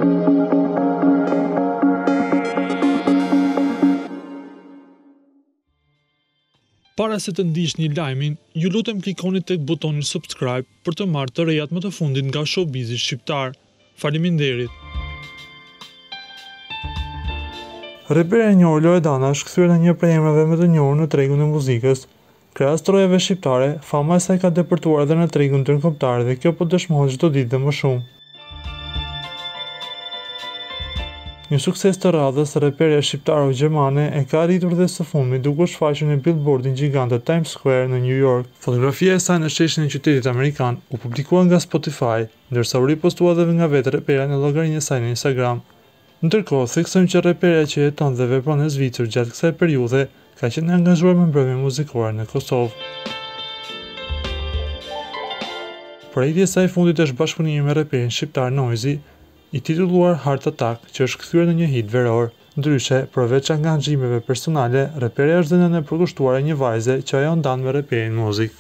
Para se të ndiqni lajmin, ju lutem klikoni tek butoni subscribe për të marrë të rejat më të fundit nga showbizi shqiptar. Faleminderit. Reperja e njohur Loredana është kthyer në një prej emrave më të njohur në tregun e muzikës. Krahas trojave shqiptare, fama e saj ka depërtuar edhe në tregun ndërkombëtar dhe kjo po dëshmohet çdo ditë dhe më shumë. Një sukses të radhës, reperja shqiptaro-gjermane e ka arritur dhe së fundmi duke shfaqur në billboardin gjigant të Times Square në New York. Fotografia e saj në sheshin e qytetit amerikan u publikua nga Spotify, ndërsa u ripostua edhe nga vetë reperja në llogarinë e saj në Instagram. Ndërkohë, theksojmë që reperja që jeton dhe vepron në Zvicër gjatë kësaj periudhe ka qenë e angazhuar me mbrëmje muzikore në Kosovë. Projekti i saj fundit është bashkëpunimi me reperin shqiptar Noisy, i titulluar Heart Attack, që është kthyer në një hit veror. Ndryshe, përveç angazhimeve personale, reperja është dhe në përkushtuar e një vajze që ajo ndan me reperin muzikë.